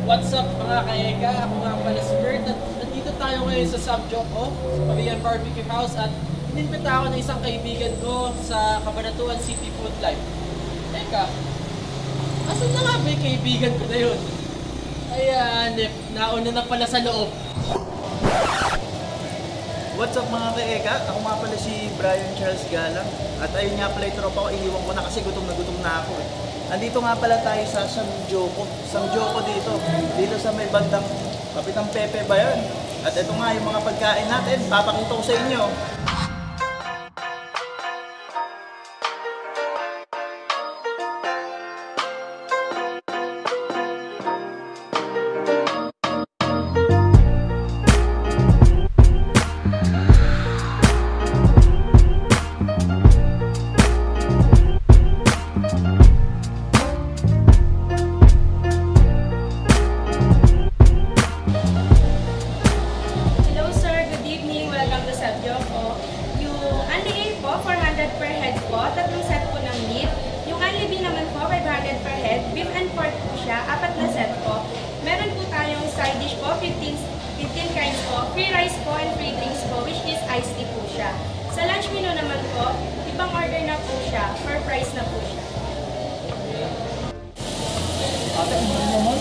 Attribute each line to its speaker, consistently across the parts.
Speaker 1: What's up mga ka-eka? Ako nga pala si Kurt at nandito tayo ngayon sa Samjoco, sa Pavilion Barbecue House at inimbita ako ng isang kaibigan ko sa Cabanatuan City Food Life. Teka, asan na nga ba yung kaibigan ko na yun? Ayan, nauna na pala sa loob.
Speaker 2: What's up mga ka-eka? Ako nga pala si Brian Charles Galang. At ayun nga pala yung tropa ko, iniwan ko na kasi gutom na ako eh. Andito nga pala tayo sa Samjoco. Samjoco dito. Dito sa may bandang Kapitang Pepe ba yun? At ito nga yung mga pagkain natin. Papakita ko sa inyo.
Speaker 3: Per head po, tatlong set po ng meat. Yung unli B naman po, 500 per head. Beef and pork po siya, 4 na set po. Meron po tayong side dish po, 15 kinds po. Free rice po and free drinks po, which is iced tea po siya. Sa lunch menu naman po, ibang order na po siya, per price na po siya.
Speaker 2: Ate, ano naman?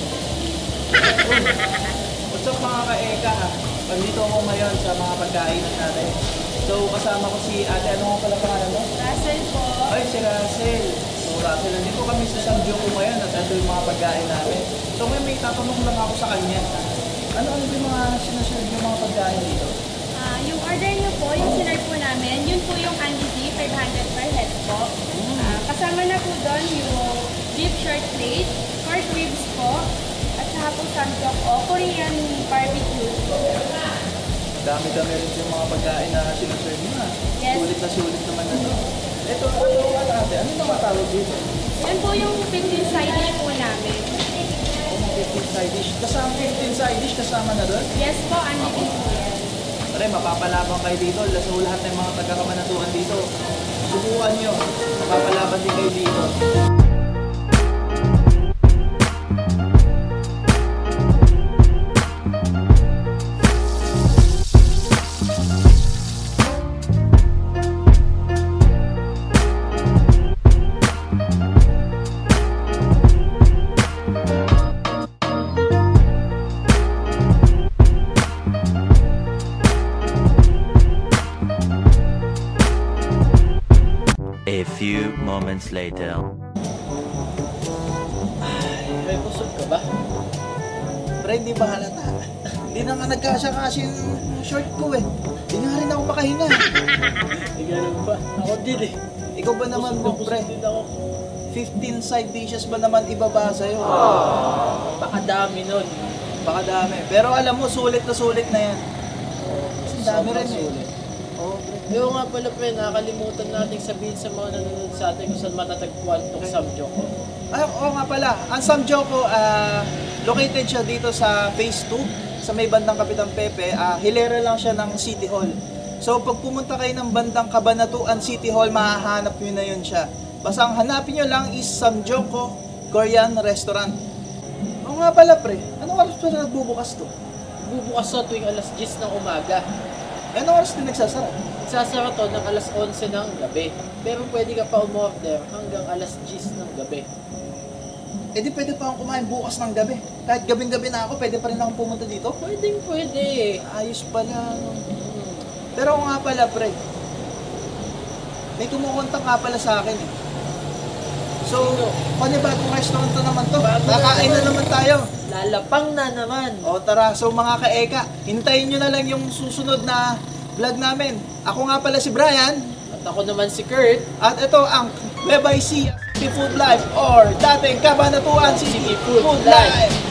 Speaker 2: What's up mga ka-eka ha? Nandito ako ngayon sa mga pagkain natin. So, kasama ko si ate, ano nga pala pangalan mo?
Speaker 3: Russell po.
Speaker 2: Ay, si Russell. So, Russell, nandito kami sa Samjoco ngayon at ito yung mga pagkain namin. So, ngayon may tatanong lang ako sa kanya. Ano yung mga sinaserve yung mga pagkain dito?
Speaker 3: Yung order niyo po, yung sinerve po namin, yun po yung unli B, 500 per head po. Kasama na po doon yung beef short plate, pork ribs po, at saka po samgyup o Korean barbecue po.
Speaker 2: Dami-dami rin yung mga pagkain na sinaserve mo na.
Speaker 3: Yes.
Speaker 2: Sulit na sulit naman na ito. Ito, ano ate? Ano yung mga tawag dito?
Speaker 3: Yan po yung 15 side dish po namin.
Speaker 2: 15 side dish. Kasama 15 side dish, kasama na doon?
Speaker 3: Yes po, unli B po yan.
Speaker 2: Pare, mapapalaban kayo dito. So, lahat ng mga taga-Cabanatuan dito. Subukan nyo. Mapapalaban din kayo dito.
Speaker 4: A few moments later.
Speaker 1: May kusog ka ba?
Speaker 2: Pre, hindi ba halata? Hindi na nga nagkasya-kasya yung short ko eh. Hindi nga rin ako makahinga.
Speaker 1: Hindi ganun ba? Ako din eh.
Speaker 2: Ikaw ba naman mo, pre?
Speaker 1: Din ako.
Speaker 2: 15 side dishes ba naman ibaba sa'yo?
Speaker 1: Baka dami nun.
Speaker 2: Baka dami. Pero alam mo, sulit na yan. Kasi dami rin eh. Oo, pre.
Speaker 1: Yung nga pala pre, nakakalimutan natin sabihin sa mga nanonood sa atin kung saan matatagpuan itong Samjoco.
Speaker 2: Ay, oo nga pala. Ang Samjoco, located siya dito sa Phase 2, sa may bandang Kapitang Pepe. Hilera lang siya ng City Hall. So, pag pumunta kayo ng bandang Cabanatuan City Hall, mahahanap nyo na yun siya. Basta ang hanapin nyo lang is Samjoco Korean Restaurant. Oo nga pala, pre. Anong oras pa nagbubukas to?
Speaker 1: Bubukas sa tuwing alas 10 ng umaga.
Speaker 2: Anong oras din nagsasara?
Speaker 1: Sasara to ng alas 11 ng gabi. Pero pwede ka pa umorder hanggang alas 10 ng gabi.
Speaker 2: Eh di pwede pa akong kumain bukas ng gabi. Kahit gabing-gabi na ako, pwede pa rin akong pumunta dito.
Speaker 1: Pwede.
Speaker 2: Ayos pala. Pero nga pala, pre. May kumukontak nga pala sa akin eh. So, panibagong restaurant to naman to. Kakain na naman tayo.
Speaker 1: Lalapang na naman.
Speaker 2: O tara, so mga ka-eka, hintayin nyo na lang yung susunod na vlog namin. Ako nga pala si Brian.
Speaker 1: At ako naman si Kurt.
Speaker 2: At ito ang Web by Sea Food Life or dating Cabanatuan City Food Life.